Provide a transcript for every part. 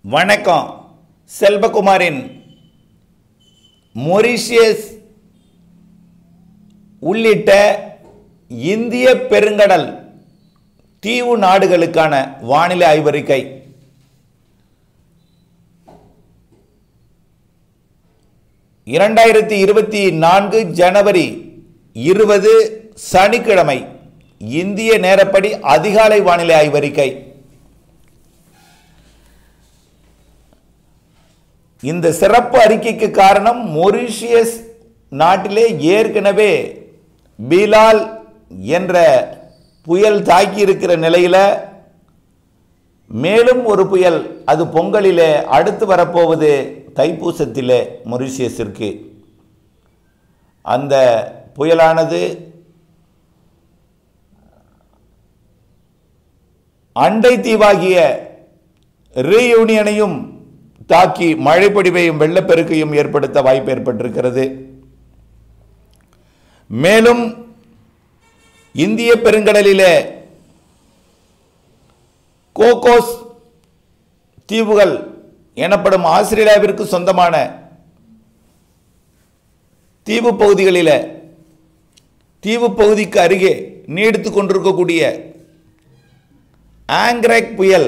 வணக்கம். செல்வகுமாரின் மொரீஷியஸ் உள்ளிட்ட இந்திய பெருங்கடல் தீவு நாடுகளுக்கான வானிலை ஆய்வறிக்கை. ஜனவரி 20 சனிக்கிழமை இந்திய நேரப்படி அதிகாலை வானிலை ஆய்வறிக்கை. இந்த சிறப்பு அறிக்கைக்கு காரணம் மொரீஷியஸ் நாட்டிலே ஏற்கனவே பீலால் என்ற புயல் தாக்கி இருக்கிற நிலையில் மேலும் ஒரு புயல் அது பொங்கலிலே அடுத்து வரப்போவது தைப்பூசத்திலே மொரீஷியஸிற்கு. அந்த புயலானது அண்டை தீவாகிய ரீயூனியனையும் தாக்கி மழைப்பொழிவையும் வெள்ளப்பெருக்கையும் ஏற்படுத்த வாய்ப்பு ஏற்பட்டிருக்கிறது. மேலும் இந்திய பெருங்கடலிலே கோகோஸ் தீவுகள் எனப்படும் ஆஸ்திரேலியாவிற்கு சொந்தமான தீவு பகுதிகளில் தீவு பகுதிக்கு அருகே நீடித்து கொண்டிருக்கக்கூடிய ஆங்கிரேக் புயல்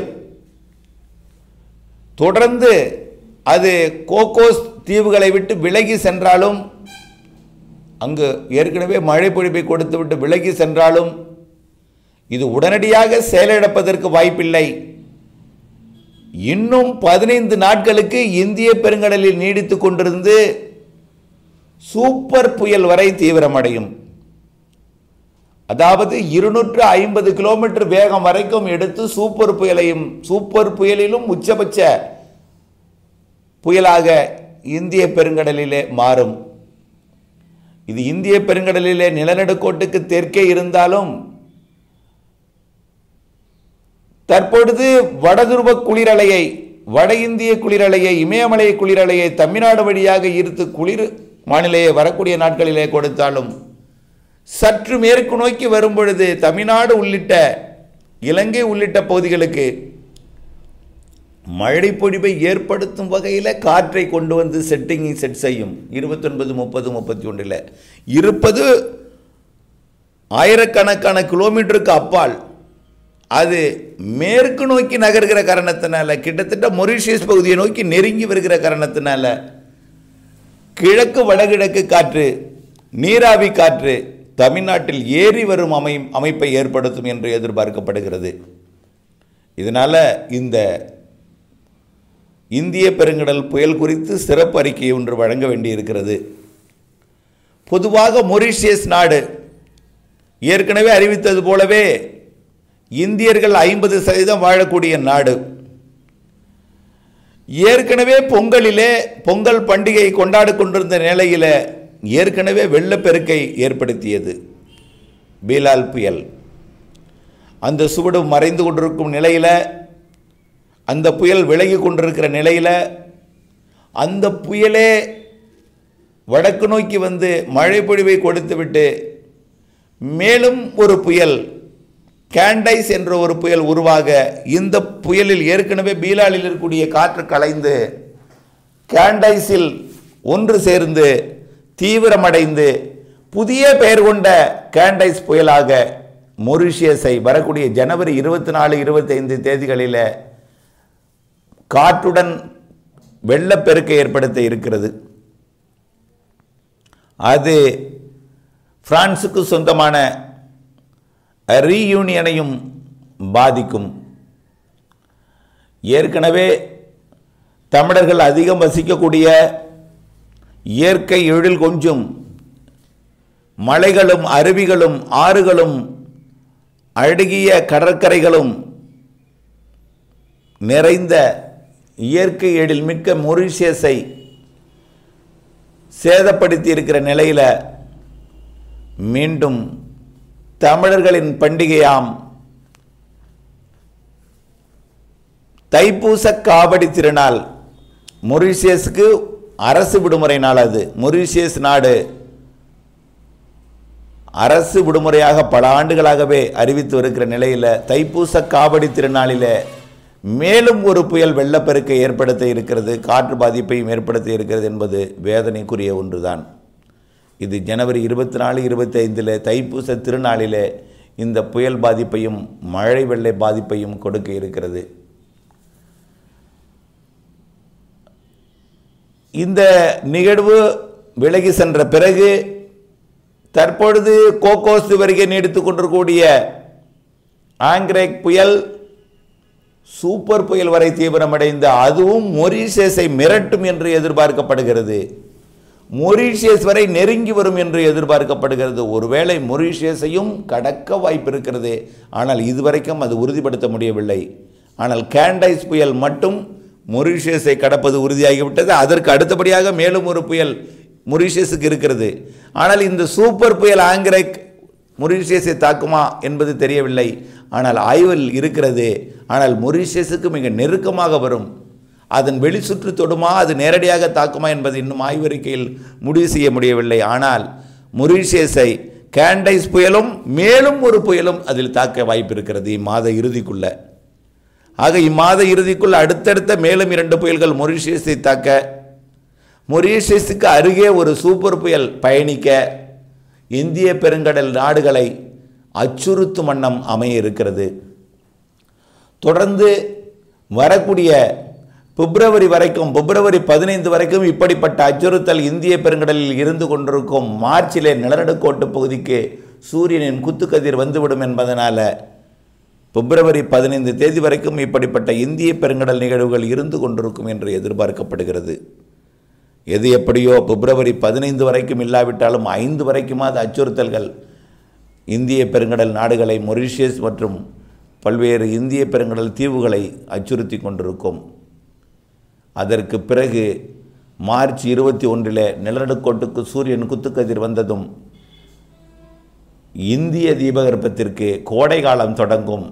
தொடர்ந்து அது கோகோஸ் தீவுகளை விட்டு விலகி சென்றாலும், அங்கு ஏற்கனவே மழை பொழிவை கொடுத்துவிட்டு விலகி சென்றாலும் இது உடனடியாக செயலிழப்பதற்கு வாய்ப்பில்லை. இன்னும் 15 நாட்களுக்கு இந்திய பெருங்கடலில் நீடித்து கொண்டிருந்து சூப்பர் புயல் வரை தீவிரமடையும். அதாவது 250 கிலோமீட்டர் வேகம் வரைக்கும் எடுத்து சூப்பர் புயலிலும் உச்சபட்ச புயலாக இந்திய பெருங்கடலிலே மாறும். இது இந்திய பெருங்கடலிலே நிலநடுக்கோட்டுக்கு தெற்கே இருந்தாலும் தற்பொழுது வடதுருவ குளிரலையை, வட இந்திய குளிரலையை, இமயமலை குளிரலையை தமிழ்நாடு வழியாக ஈர்த்து குளிர் வானிலையை வரக்கூடிய நாட்களிலே கொடுத்தாலும் சற்று மேற்கு நோக்கி வரும்பொழுது தமிழ்நாடு உள்ளிட்ட இலங்கை உள்ளிட்ட பகுதிகளுக்கு மழை பொழிவை ஏற்படுத்தும் வகையில் காற்றை கொண்டு வந்து செட் செய்யும். 29, 30, 31 இருப்பது ஆயிரக்கணக்கான கிலோமீட்டருக்கு அப்பால் அது மேற்கு நோக்கி நகர்கிற காரணத்தினால, கிட்டத்தட்ட மொரீஷியஸ் பகுதியை நோக்கி நெருங்கி வருகிற காரணத்தினால கிழக்கு வடகிழக்கு காற்று, நீராவி காற்று தமிழ்நாட்டில் ஏறி வரும் அமைப்பை ஏற்படுத்தும் என்று எதிர்பார்க்கப்படுகிறது. இதனால் இந்த இந்திய பெருங்கடல் புயல் குறித்து சிறப்பு அறிக்கை ஒன்று வழங்க வேண்டியிருக்கிறது. பொதுவாக மொரீஷியஸ் நாடு ஏற்கனவே அறிவித்தது போலவே இந்தியர்கள் 50% வாழக்கூடிய நாடு. ஏற்கனவே பொங்கல் பண்டிகை கொண்டாடி கொண்டிருந்த நிலையில் ஏற்கனவே வெள்ளப்பெருக்கை ஏற்படுத்தியது பீலால் புயல். அந்த சுவடு மறைந்து கொண்டிருக்கும் நிலையில், அந்த புயல் விலகி கொண்டிருக்கிற நிலையில், அந்த புயலே வடக்கு நோக்கி வந்து மழை பொழிவை கொடுத்துவிட்டு மேலும் ஒரு புயல் கேண்டைஸ் என்ற ஒரு புயல் உருவாக, இந்த புயலில் ஏற்கனவே பீலாலில் இருக்கக்கூடிய காற்று கலைந்து கேண்டைஸில் ஒன்று சேர்ந்து தீவிரமடைந்து புதிய பெயர் கொண்ட கேண்டைஸ் புயலாக மொரீஷியஸை வரக்கூடிய ஜனவரி 24, 25 தேதிகளில் காற்றுடன் வெள்ளப்பெருக்கை ஏற்படுத்த இருக்கிறது. அது பிரான்சுக்கு சொந்தமான ரீயூனியனையும் பாதிக்கும். ஏற்கனவே தமிழர்கள் அதிகம் வசிக்கக்கூடிய இயற்கை எழில் கொஞ்சும் மலைகளும் அருவிகளும் ஆறுகளும் அழகிய கடற்கரைகளும் நிறைந்த இயற்கை எழில் மிக்க மொரீஷியஸை சேதப்படுத்தி இருக்கிற நிலையில் மீண்டும் தமிழர்களின் பண்டிகையாம் தைப்பூச காவடி திருநாள், மொரீஷியஸுக்கு அரசு விடுமுறை நாள். அது மொரீஷியஸ் நாடு அரசு விடுமுறையாக பல ஆண்டுகளாகவே அறிவித்து வருகிற நிலையில் தைப்பூச காவடி திருநாளில் மேலும் ஒரு புயல் வெள்ளப்பெருக்கை ஏற்படுத்த இருக்கிறது, காற்று பாதிப்பையும் ஏற்படுத்த இருக்கிறது என்பது வேதனைக்குரிய ஒன்றுதான். இது ஜனவரி 24, 25 தைப்பூச திருநாளிலே இந்த புயல் பாதிப்பையும் மழை வெள்ளை பாதிப்பையும் கொடுக்க இருக்கிறது. இந்த நிகழ்வு விலகி சென்ற பிறகு தற்பொழுது கோகோஸ் வரைக்கும் நீடித்துக் கொண்டிருக்கக்கூடிய ஆங்கிரேக் புயல் சூப்பர் புயல் வரை தீவிரமடைந்து அதுவும் மொரீஷியஸை மிரட்டும் என்று எதிர்பார்க்கப்படுகிறது. மொரீஷியஸ் வரை நெருங்கி வரும் என்று எதிர்பார்க்கப்படுகிறது. ஒருவேளை மொரீஷியஸையும் கடக்க வாய்ப்பு இருக்கிறது. ஆனால் இதுவரைக்கும் அது உறுதிப்படுத்த முடியவில்லை. ஆனால் கேண்டைஸ் புயல் மட்டும் மொரீஷியஸை கடப்பது உறுதியாகிவிட்டது. அதற்கு அடுத்தபடியாக மேலும் ஒரு புயல் மொரீஷியஸுக்கு இருக்கிறது. ஆனால் இந்த சூப்பர் புயல் ஆங்கிரேக் மொரீஷியஸை தாக்குமா என்பது தெரியவில்லை. ஆனால் ஆய்வில் இருக்கிறது. ஆனால் மொரீஷியஸுக்கு மிக நெருக்கமாக வரும். அதன் வெளிச்சுற்று தொடுமா, அது நேரடியாக தாக்குமா என்பது இன்னும் ஆய்வறிக்கையில் முடிவு செய்ய முடியவில்லை. ஆனால் மொரீஷியஸை கேண்டைஸ் புயலும் மேலும் ஒரு புயலும் அதில் தாக்க வாய்ப்பு இருக்கிறது இம்மாத இறுதிக்குள்ள. ஆக இம்மாத இறுதிக்குள் அடுத்தடுத்த மேலும் 2 புயல்கள் மொரீஷியஸை தாக்க, மொரீஷியஸுக்கு அருகே ஒரு சூப்பர் புயல் பயணிக்க இந்திய பெருங்கடல் நாடுகளை அச்சுறுத்தும் வண்ணம் அமைய இருக்கிறது. தொடர்ந்து வரக்கூடிய பிப்ரவரி 15 வரைக்கும் இப்படிப்பட்ட அச்சுறுத்தல் இந்திய பெருங்கடலில் இருந்து கொண்டிருக்கும். மார்ச்சிலே நிலநடுக்கோட்டு பகுதிக்கு சூரியனின் குத்துக்கதிர் வந்துவிடும் என்பதனால பிப்ரவரி 15 தேதி வரைக்கும் இப்படிப்பட்ட இந்திய பெருங்கடல் நிகழ்வுகள் இருந்து கொண்டிருக்கும் என்று எதிர்பார்க்கப்படுகிறது. எது எப்படியோ பிப்ரவரி 15 வரைக்கும் இல்லாவிட்டாலும் 5 வரைக்குமாவது அச்சுறுத்தல்கள் இந்திய பெருங்கடல் நாடுகளை, மொரீஷியஸ் மற்றும் பல்வேறு இந்திய பெருங்கடல் தீவுகளை அச்சுறுத்தி கொண்டிருக்கும். அதற்கு பிறகு மார்ச் 21 நிலநடுக்கோட்டுக்கு சூரியன் குத்துக்கதிர் வந்ததும் இந்திய தீபகற்பத்திற்கு கோடை காலம் தொடங்கும்.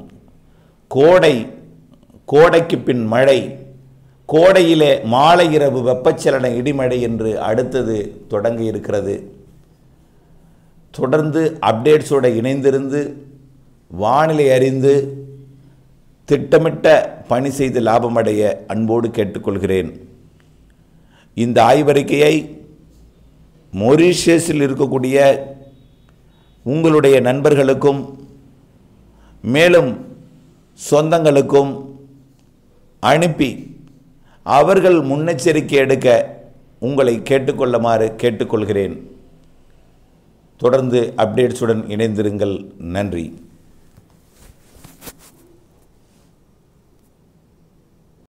கோடைக்கு பின் மழை, கோடையிலே மாலை இரவு வெப்பச்சலன இடிமழை என்று அடுத்தது தொடங்க இருக்கிறது. தொடர்ந்து அப்டேட்ஸோடு இணைந்திருந்து வானிலை அறிந்து திட்டமிட்ட பணி செய்து லாபமடைய அன்போடு கேட்டுக்கொள்கிறேன். இந்த ஆய்வறிக்கையை மொரீஷியஸில் இருக்கக்கூடிய உங்களுடைய நண்பர்களுக்கும் மேலும் சொந்தங்களுக்கும் அனுப்பி அவர்கள் முன்னெச்சரிக்கை எடுக்க உங்களை கேட்டுக்கொள்ளுமாறு கேட்டுக்கொள்கிறேன். தொடர்ந்து அப்டேட்ஸுடன் இணைந்திருங்கள். நன்றி.